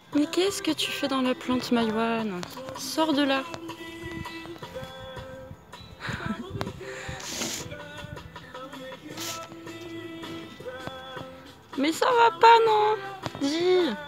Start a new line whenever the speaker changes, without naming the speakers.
Mais qu'est-ce que tu fais dans la plante, Maïwan? Sors de là. Mais ça va pas, non? Dis.